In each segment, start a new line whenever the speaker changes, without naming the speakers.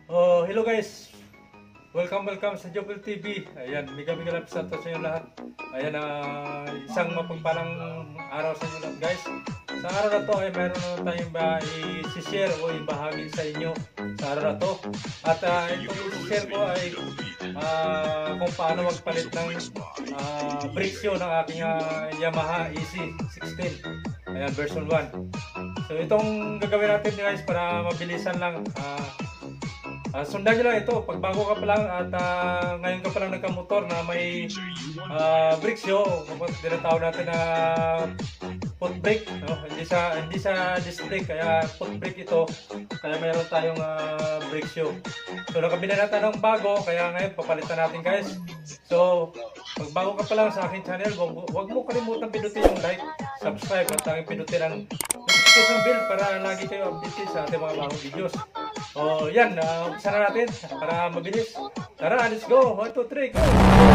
Oh, hello guys. Welcome sa Jopel TV. Ayan, mega love sa inyo lahat. Ayan, isang mapagpalang araw sa inyo lahat guys. Sa araw na to ay mayroon na tayong i-share o ibahagi sa inyo sa araw na to. At itong i-share ko ay kung paano magpalit ng brake ng aking Yamaha EC16. Ayan, version 1. So itong gagawin natin guys para mabilisan lang. Sundan nyo lang ito, pag bago ka pa lang at ngayon ka pa lang nagkamotor na may brake show, tinatawag natin na foot brake, no? hindi sa disc brake, kaya foot brake ito, kaya mayroon tayong brake show. So nakabili natin ng bago, kaya ngayon papalitan natin guys. So pag bago ka pa lang sa aking channel, huwag mo kalimutan pindutin yung like, subscribe at pindutin ang notification bell para lagi kayo updated sa ating mga bagong videos. Oh, yan, umpisa na natin para mabilis. Tara, let's go. 1, 2, 3, go!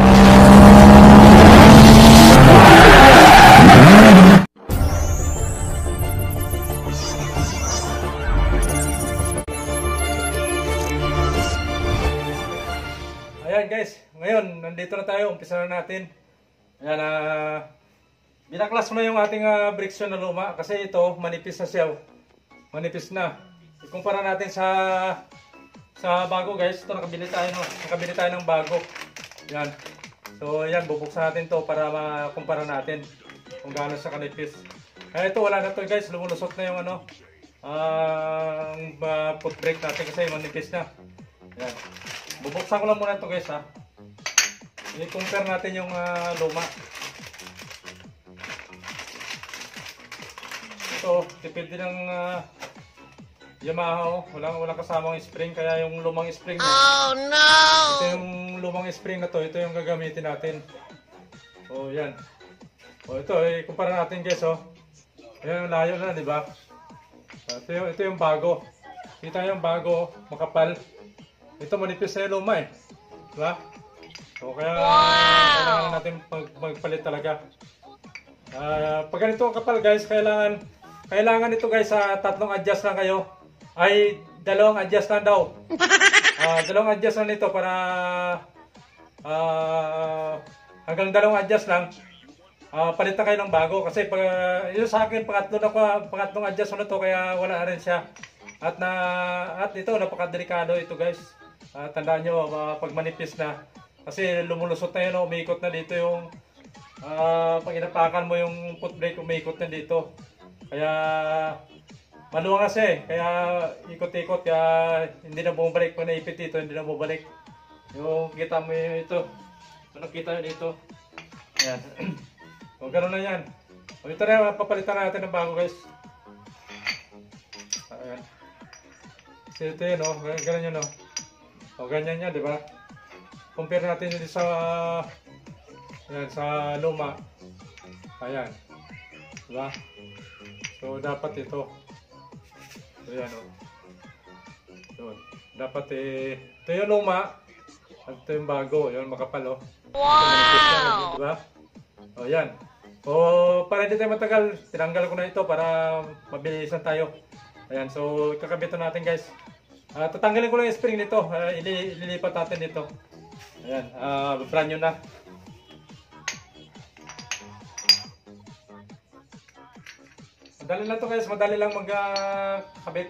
Ayan guys, ngayon nandito na tayo, umpisa na natin. Ayan, binaklas mo na yung ating brake shoe na luma kasi ito manipis na siya. Manipis na. Ikumpara natin sa bago guys. Ito nakabili tayo, no? Nakabili tayo ng bago. Yan. So yan, bubuksan natin to para makumpara natin kung gaano siya kanipis. Ito wala na to guys, lumulusot na yung foot brake natin kasi manipis na. Yan. Bubuksan ko lang muna to guys ha. I-compare natin yung luma. Ito, tipid din ng Yamaha, walang kasamang spring, kaya yung lumang spring na, oh no! Ito yung lumang spring na to, ito yung gagamitin natin. Oh, yan. Oh, ito, kumpara natin guys, oh. Ayan, layo na, di ba? Ito yung bago. Kita yung bago, makapal. Ito manipis na yung luma, eh. Di ba? So, kaya kailangan natin magpalit talaga. Pag ganito kapal guys, kailangan ito guys sa tatlong adjust lang kayo. Ay, dalawang adjust lang daw. Dalawang adjust lang nito para hanggang dalawang adjust lang. Palitan kayo ng bago kasi yun sa akin pangatlong adjust na to kaya wala na rin siya. At ito napakadelikado ito guys. Tandaan nyo pag manipis na kasi lumulusot na yun, umiikot na dito yung pag inapakan mo yung foot brake, umiikot na dito. Kaya maluwang kasi, kaya ikot-ikot, kaya hindi na bumabalik pag naipit dito, hindi na bumabalik. Yung kita mo yun ito, nakita nyo dito. Ayan. O gano'n na yan. O ito na, papalitan natin ng bago guys. Ayan. So ito yun o, gano'n yun o. O ganyan yan, di ba? Compare natin yun sa luma. Ayan. Di ba? So dapat ito. So yan o. So, dapat ito yung luma. At ito yung bago. Yan makapal o. Wow! Diba? O yan. O para hindi tayo matagal, tinanggal ko na ito para mabilisan tayo. Ayan. So kakabitan natin guys. Tatanggalin ko lang yung spring nito. Ililipat natin dito. Ayan. Brand new na. Madali lang to guys, madali lang magkabit.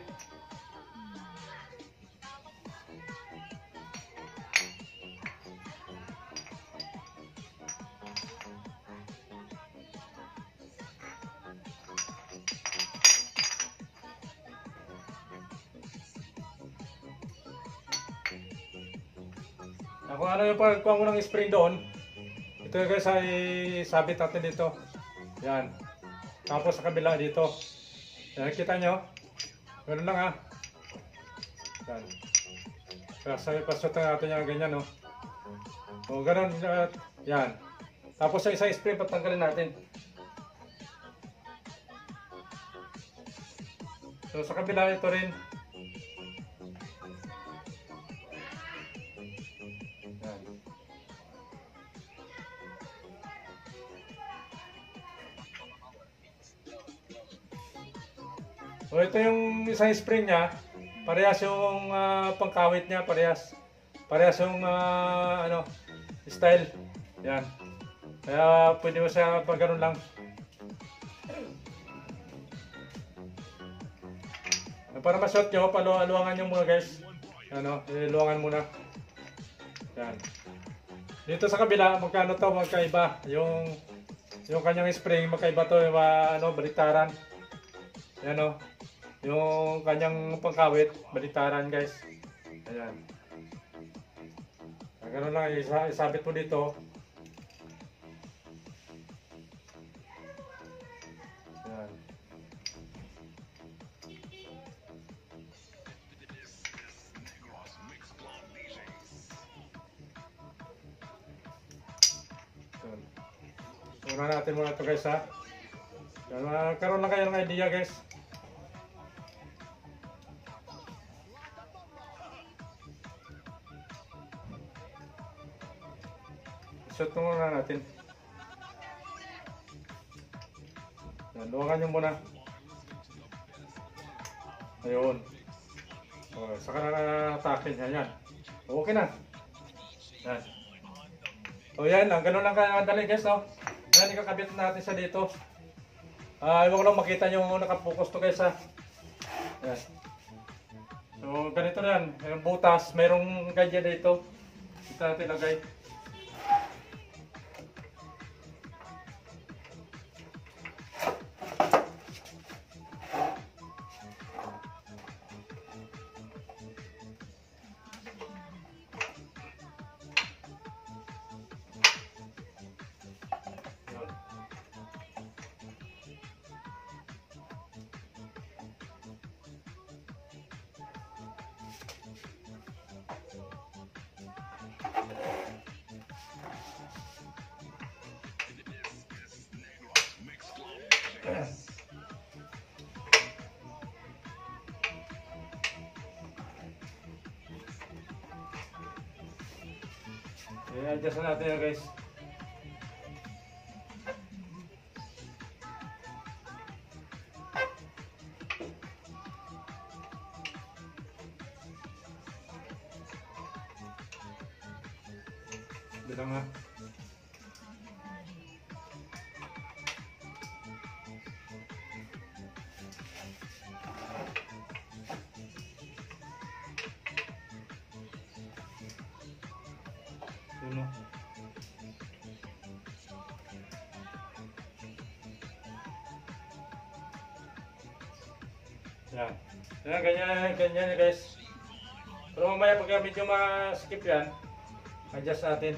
Kung ano yung pagkuha mo ng spring doon, ito guys ay sabit natin dito. Yan. Tapos sa kabila dito. Yan, kita nyo? Ganun lang ha. Yan. Kaya pasutan natin yung ganyan no. O ganun. Yan. Tapos sa isang spring patanggalin natin. So sa kabila ito rin. So ito yung isang spring niya. parehas yung pangkawit niya, parehas. Parehas yung ano, style. Yan. Kaya pwede mo siya pag ganun lang. Para ma-shot nyo, paluangan nyo muna guys. Ano, iluangan muna. Yan. Dito sa kabila, magkano to, magkaiba. Yung kanyang spring, magkaiba to, yung ano, baliktaran. Yan o. Yung kanyang pangkawit, baliktaran guys. Ayan. Ganun lang, isabit mo dito. Ayan. Una natin muna ito guys ha. Karoon lang kayo ng idea guys. Shoot muna natin. Luwakan nyo muna. Ayun. O, saka na atakin. Yan. Okay na. Yan. O yan, ganun lang kadali guys no. Yan, ikakabit natin sa dito. Iwan ko lang makita nyo nakapokus to guys ha. Yan. So ganito na yan. Yung butas, mayroong ganyan dito. Dito natin lagay. I-adjust na natin yan guys. Bilang nga. Yun o. Yan. Yan, ganyan guys. Pero mamaya pag medyo ma-skip yan, adjust natin.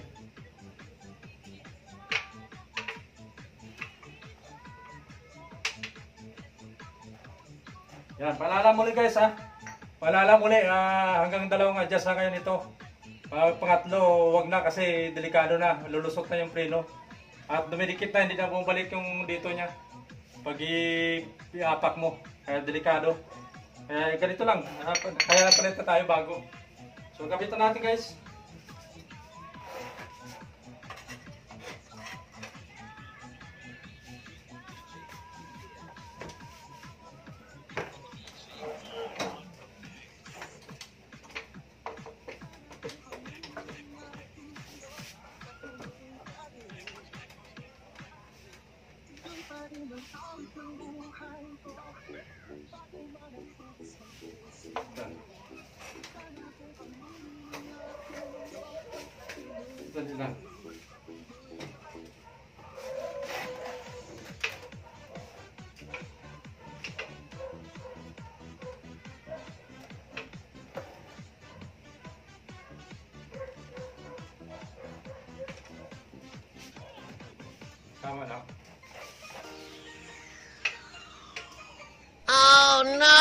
Yan, paalala muli guys ha. Paalala muli, hanggang 2 adjust na kayo nito. Pangatlo, wag na kasi delikado na, lulusot na yung preno. At dumidikit na, hindi na bumalik yung dito niya. Pag i-apak mo, kaya delikado. Kaya ganito lang, kaya palit na tayo bago. So kapitan natin guys. Ito lang. Tama lang.
Oh no!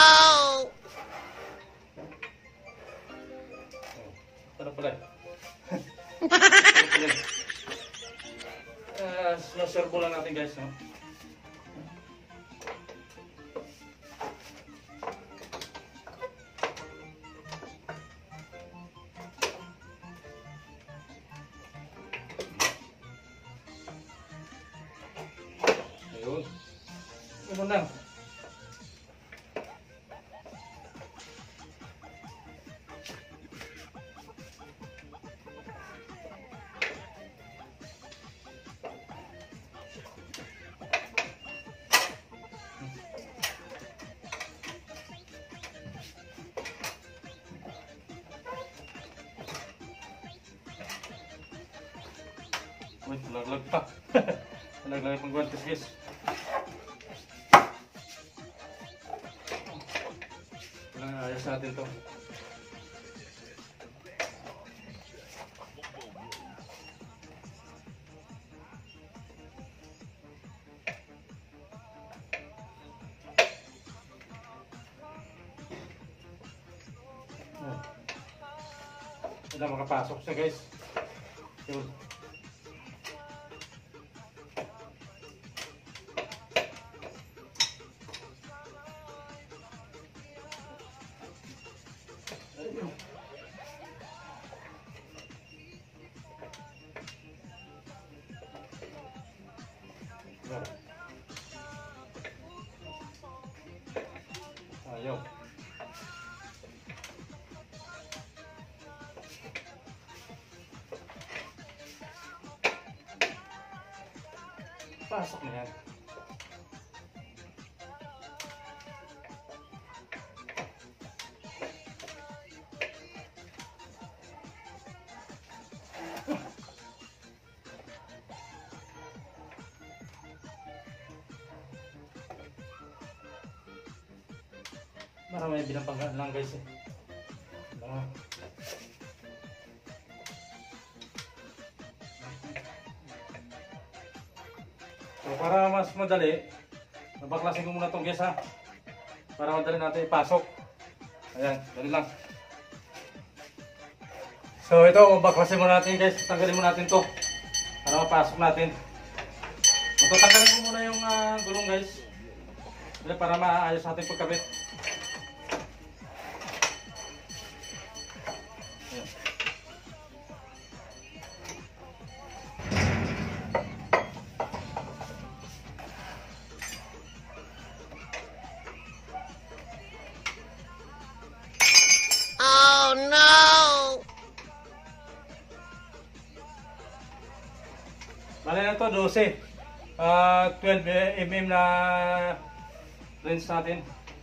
Ano pala? Naservo lang natin guys. No? Ayun. Ganun lang. Uy, laglag pa. Laglag pang guwantes guys. Ayos natin to. Wala makapasok siya guys. Yun. Ayaw. Pasok na yan. Marami binapanggaan lang guys eh. So para mas madali, nabaklasin ko muna itong guys ha. Para madali natin ipasok. Ayan, dali lang. So ito, baklasin muna natin guys. Tanggalin muna natin to para mapasok natin. So tanggalin ko muna yung gulong guys. Para maayos natin pagkabit.
Oh no!
Bale na to 12. 12 mm na lens natin.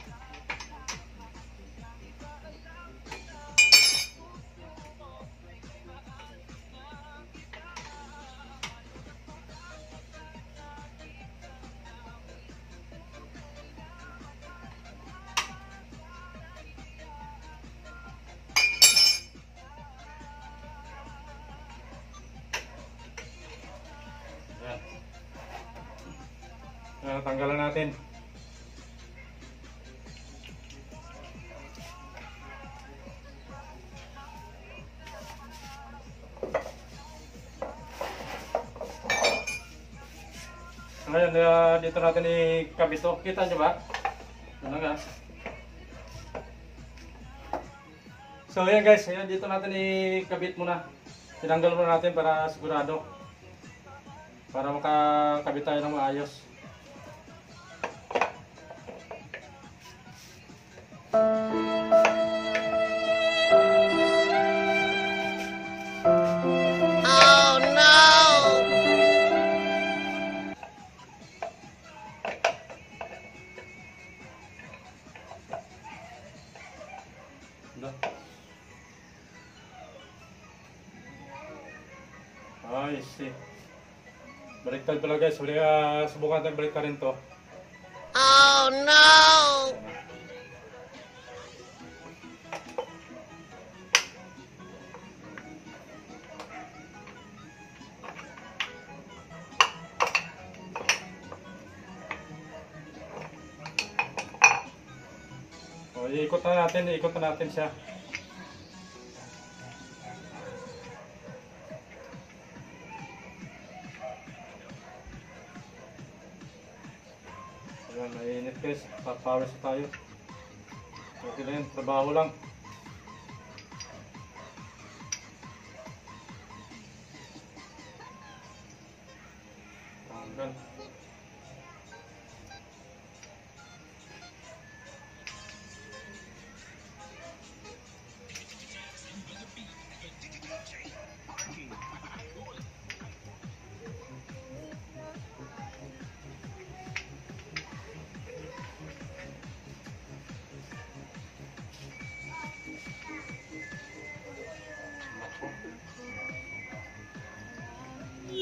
Tanggalan natin. Ngayon, dito natin ikabit to. Kita nyo ba? Ano nga? So yan guys, yan, dito natin ikabit muna. Tinanggal muna natin para sigurado. Para makakabit tayo ng maayos.
Oh no!
Ay, see. Baliktad pala guys. Subukan natin baliktad rin to.
Oh no!
O, iikot na natin siya. Ayan, mainit guys. Papawis tayo. Okay na yun, trabaho lang. Tanggal.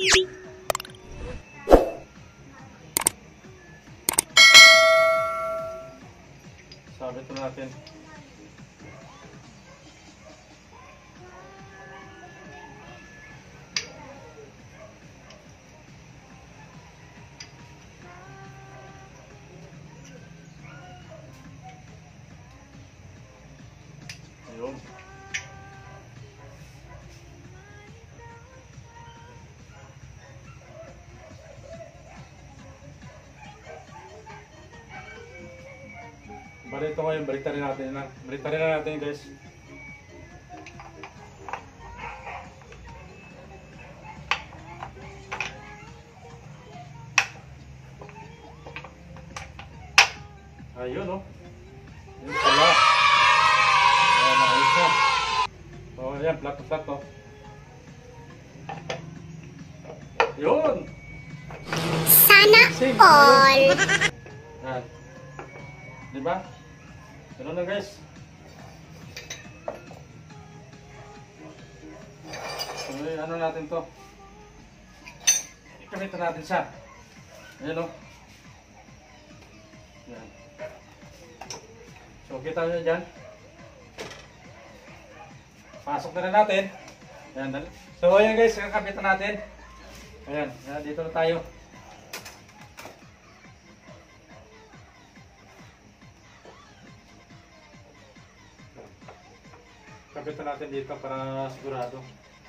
Sabit na natin. Ayun. Bali ito ngayon, baliktarin natin na. Baliktarin na natin guys. Ayun oh. Yun pala. Ayan, ayos na. So ayan, flat to flat oh. Yun!
Sana
Same.
all.
Yan. Diba? Ganun na guys. So, ano natin to? Ikamitan natin siya. Ayan o. Yan. So, kita nyo dyan. Pasok na rin natin. Ayan. So, ayan guys. Kakapitan natin. Ayan. Ayan. Dito na tayo. Kapitan natin dito para sigurado.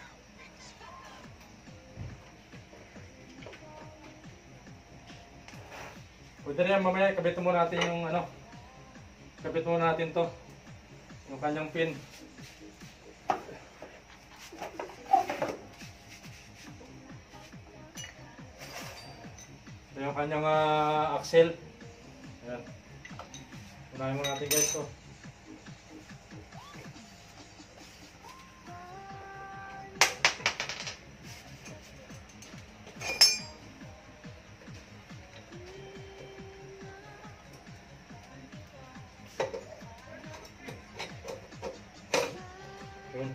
Pwede rin yan mamaya, kapitan muna natin yung ano. Kapitan muna natin to. Yung kanyang pin. Ito yung kanyang axle. Ayan. Unahin muna natin guys to. Yun.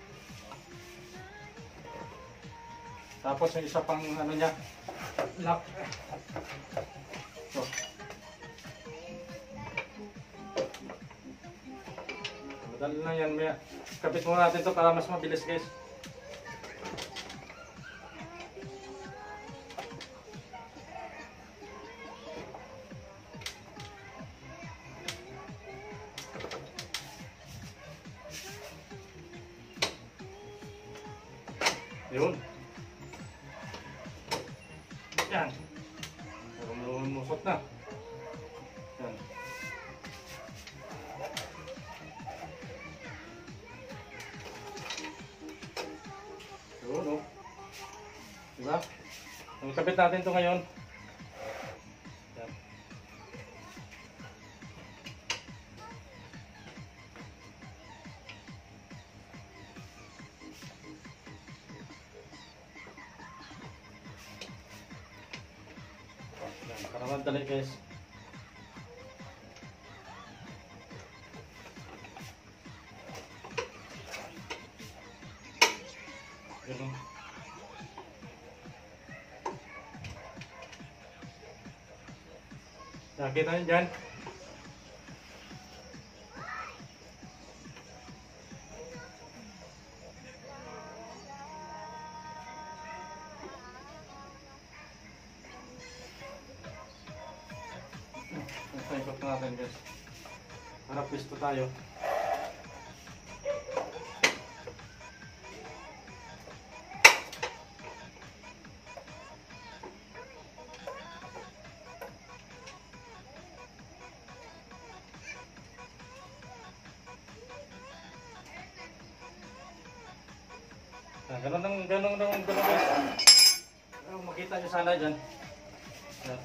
Tapos yung isa pang ano niya, lock. So. Madali lang yan, Maya. Kapit muna natin to para mas mabilis guys. Yun. Yan. Lumusot na. Yan. Yun, oh. Diba? Ang kapit natin ito ngayon. Yan. Para madali guys. Ganun. Nakita nyo dyan. Ikot natin guys. Para pisto tayo. Ganun guys. Makita nyo sana dyan. Yan.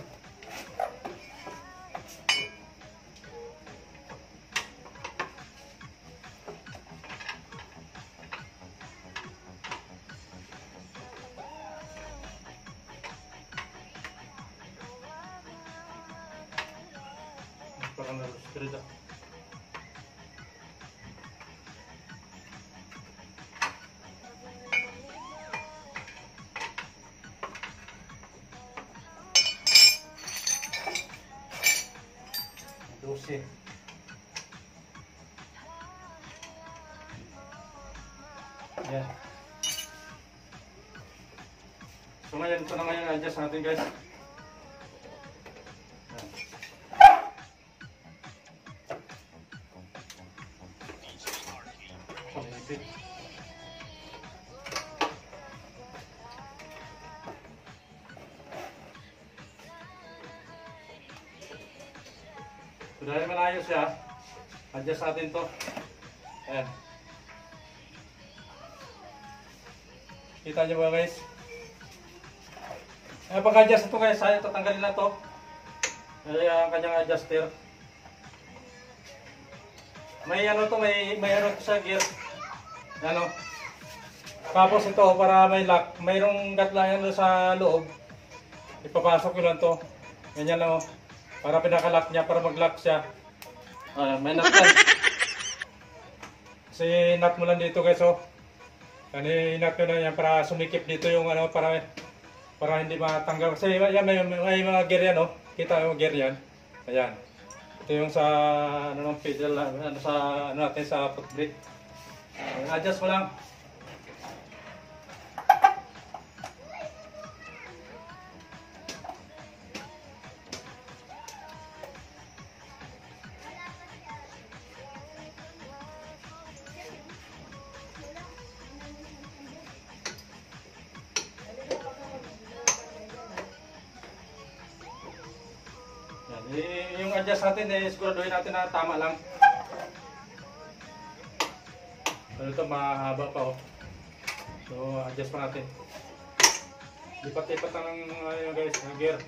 Parang nalustrida. easy. Yan. So ngayon, ito na ngayon adjust natin guys. Yan. Pag-ipit. So dahil malayos siya, adjust natin to. Ayan. Kita nyo ba guys? Ayan, pag-adjust ito guys, ayaw tatanggalin na to. Ayan ang kanyang adjuster. May ano to, may ano to sa gear. Ano? Tapos ito, para may lock, mayroong gatlayan doon sa loob. Ipapasok ko lang to. Ganyan lang, para pinaka-lock niya, para mag-lock siya. May nut yan. Kasi nut mo lang dito guys, oh. Nut ko na yan para sumikip dito yung ano, para hindi matanggal. Kasi yan, may mga gear yan, oh. Kita yung gear yan. Ayan. Ito yung sa ano ng pedal, ano sa ano natin sa foot brake. Adjust mo lang. Yung adjust natin, siguraduhin natin na tama lang. So ito mahaba pa, oh. So adjust pa natin. Lipat-lipat lang ng guys, ng gear.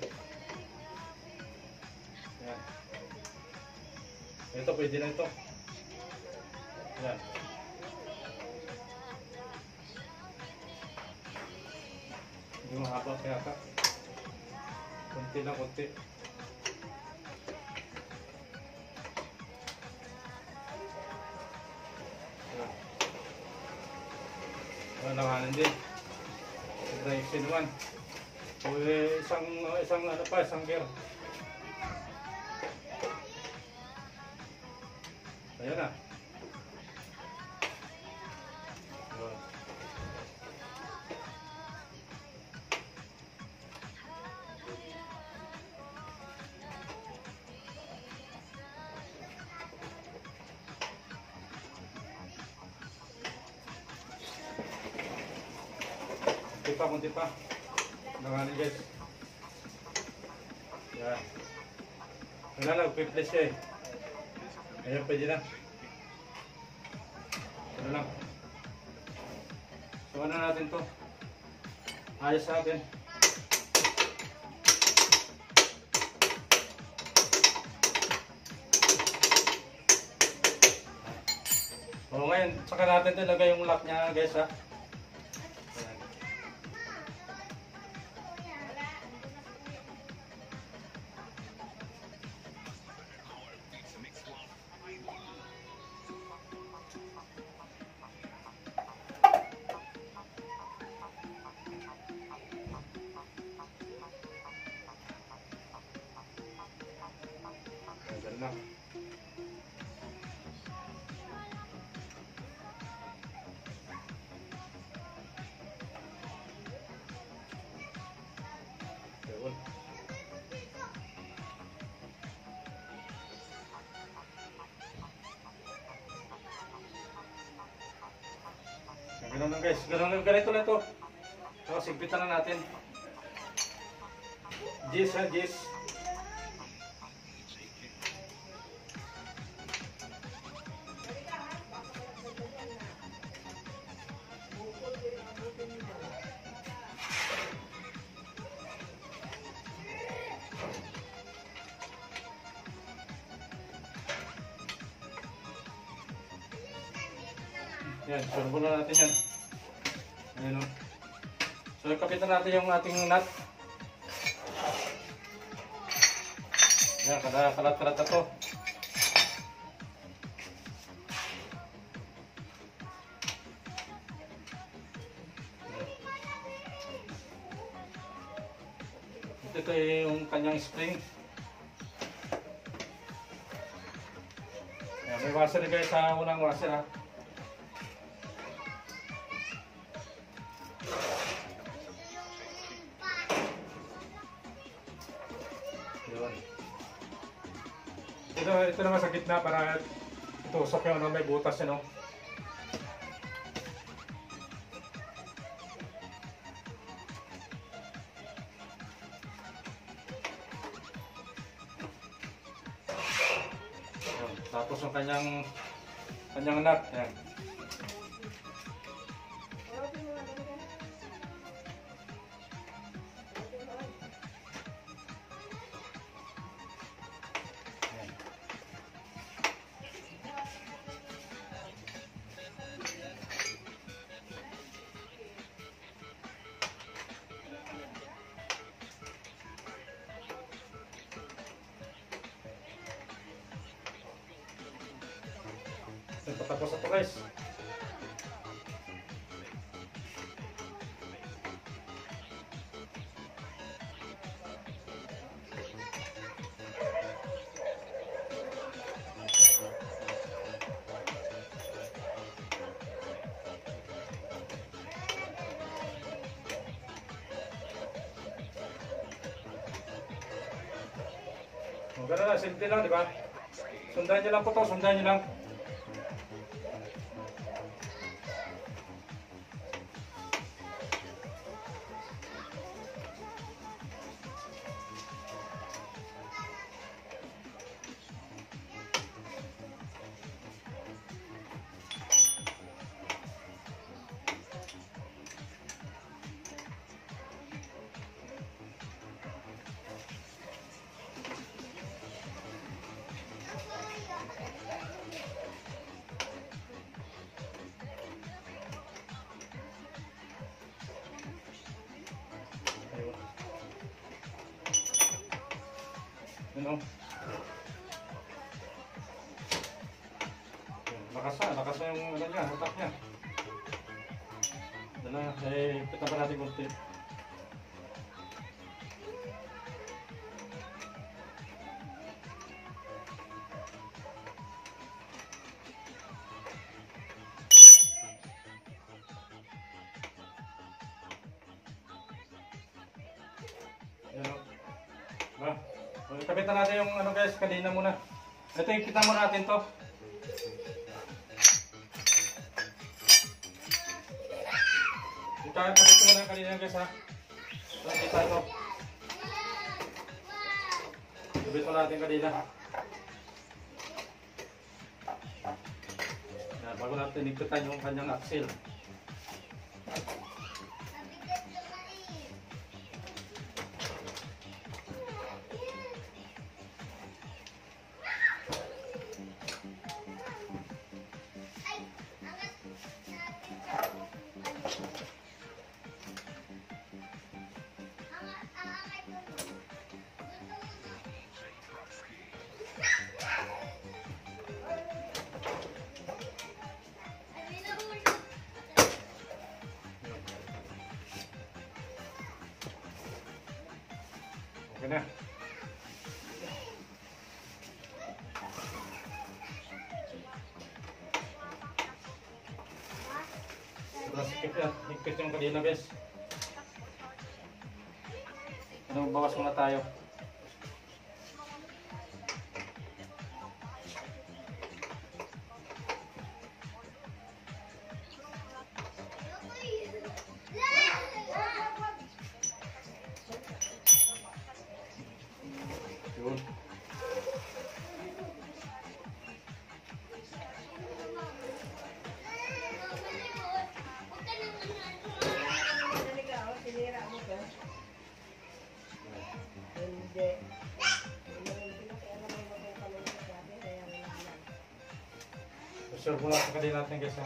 Yan. Ito pwede na ito. Yan. Hindi mahaba kaya ka. Kunti lang, kunti. Langanin din. Direction 1. O isang ano pa, isang gear. Ayan na. Kunti pa. Langanin guys. Yan. Wala lang, pipless siya eh. Ayan, pwede na. Ano lang. So ano natin to. Ayos natin. So ngayon, saka natin ito ilagay yung lock niya guys, ha. Lang. Yun. Ganun lang guys, ganito na ito. So, sigpitan na natin. Gis ha, gis. Yan, surbo na natin yan. Ayan o. So, kapitan natin yung ating nut. Yan, kalat-kalat na to. Ito yung kanyang spring. washer guys, sa unang washer ha. Yun. Ito naman sa gitna para itusok yung may butas yun, no? Yun. Tapos yung kanyang nut, yan. Ito tapos na ito guys. Ganun na, simple lang, di ba? Sundan nyo lang po ito, sundan nyo lang. Yun o. Lakas na yung ano niya, utak niya. Dala, pita pa natin kunti. Yun o. Ba? Kapitan natin yung ano guys, kanina muna. Ito yung kita mo natin to. Kapit ko muna kanina guys ha. Ito kita ito. Kapit mo natin kanina. Yan, bago natin nigpitan yung kanyang axle. Okay na. Sobrang sikip yan. Higpit yung kanina guys. Ano, bawas muna tayo. Yun. Sure muna sa kanila natin guys ha.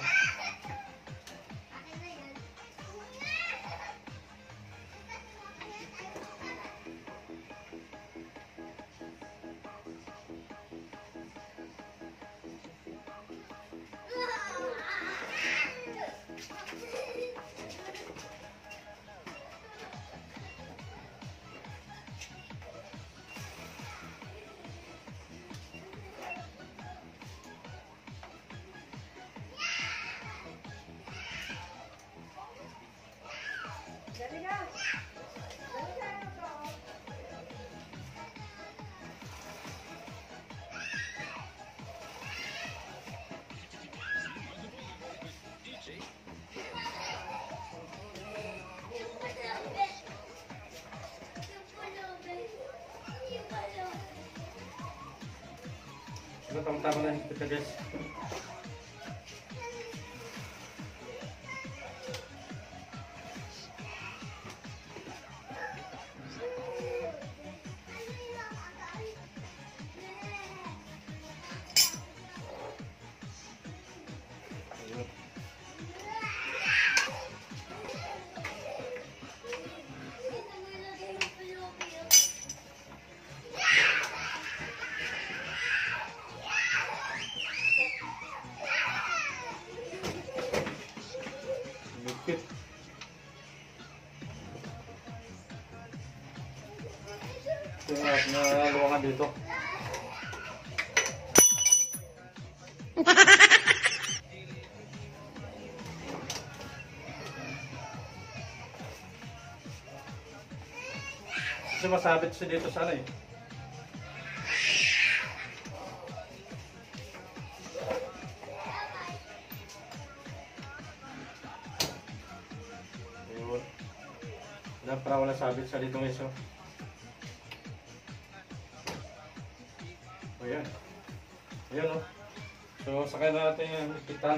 tama na higpit na guys. Higpit. Ito yung ating luwangan dito. Kasi masabit siya dito sa ano eh. Ayun. Wala para wala sabit sa dito guys. Ayan. Ayan o. So sakay na natin yung higpitan.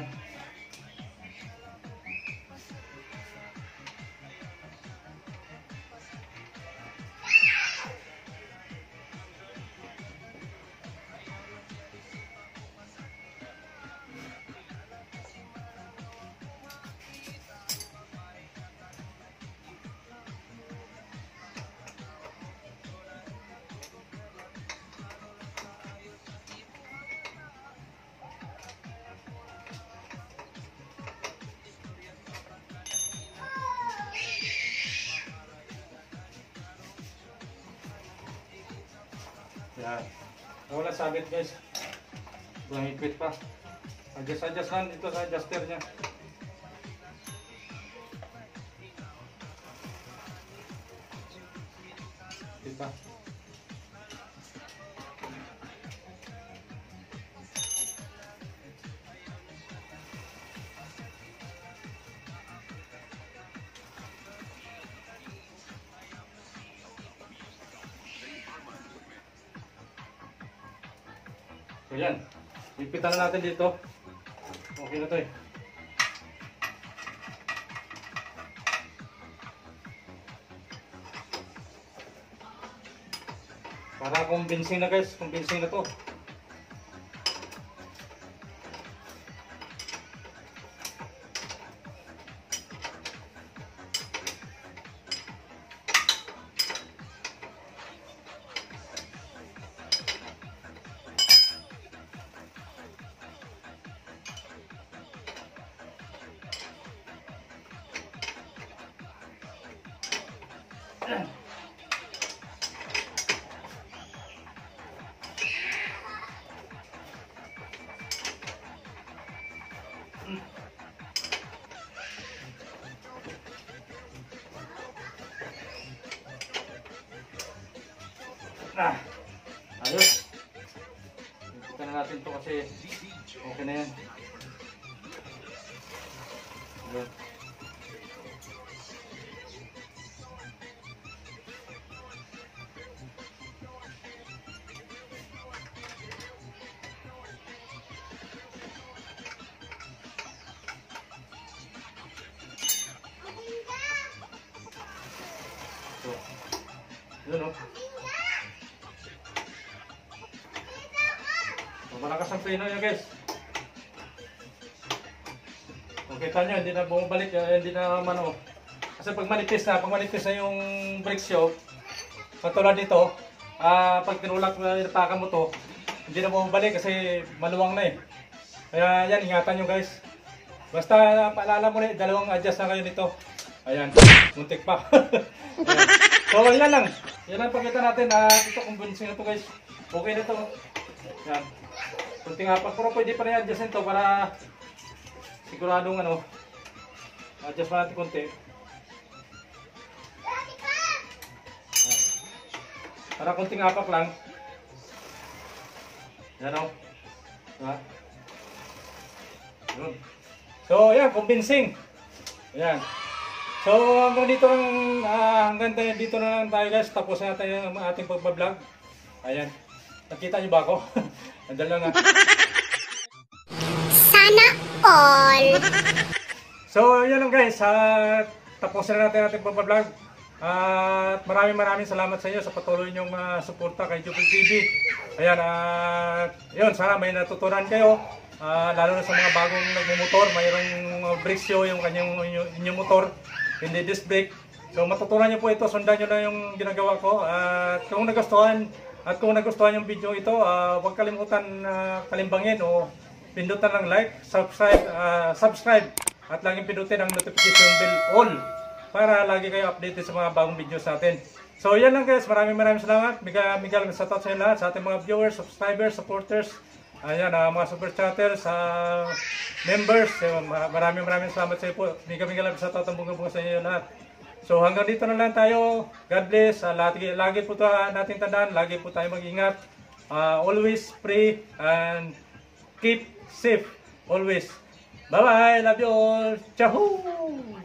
Yan. Wala sabit guys. Walang higpit pa. Adjust lang dito sa adjuster niya. Kita. So yan, ipitan na natin dito. Okay na to eh. Para convincing na guys, convincing na to. Nah, ayos. Ipita na natin to kasi okay na yan. Ayun. So, yun o. Malakas ang preno niya guys. Kung kita nyo, hindi na bumabalik, hindi na mano. Kasi pag manipis na yung brake show, katulad nito, pag tinulak na inapakan mo to, hindi na bumabalik kasi maluwang na eh. Kaya yan, ingatan nyo guys. Basta paalala mo na, dalawang adjust na kayo nito. Ayan, muntik pa. Ayan. So yan lang. Yan ang pakita natin na ito convincing na to guys. Okay na to. Yan. Kunting apat, pero pwede pa rin adjust nito para siguradong ano, adjust pa natin konti. Para kunting apak lang. Yan o. Diba? Yun. So yan, convincing. Yan. So hanggang dito na lang tayo guys. Tapos na tayo ang ating pagbablog. Ayan. Nakita niyo ba ako? Andyan lang
all.
So, yun lang guys. Tapusin na natin ating pag-vlog. At maraming salamat sa inyo sa patuloy niyong suporta kay Jupil TV. Ayan, yun, sana may natutunan kayo. Lalo na sa mga bagong nagmumotor, mayroong brakes yung inyong motor, hindi disc brake. So matutunan niyo po ito, sundan niyo na yung ginagawa ko. At kung nagustuhan yung video ito, huwag kalimutan kalimbangin o pindutan ng like, subscribe at laging pindutin ang notification bell all para lagi kayo updated sa mga bagong video sa atin. So yan lang guys, maraming salamat. Miguel, sa sa inyo lahat, sa ating mga viewers, subscribers, supporters. Ayan, mga super chatters, members, maraming salamat sa iyo po. Miguel, sa tatambunga sa inyo lahat. So hanggang dito na lang tayo. God bless. Lagi po natin tandaan, lagi po tayo mag-ingat. Always pray and keep safe. Always. Bye-bye. Love you all. Ciao!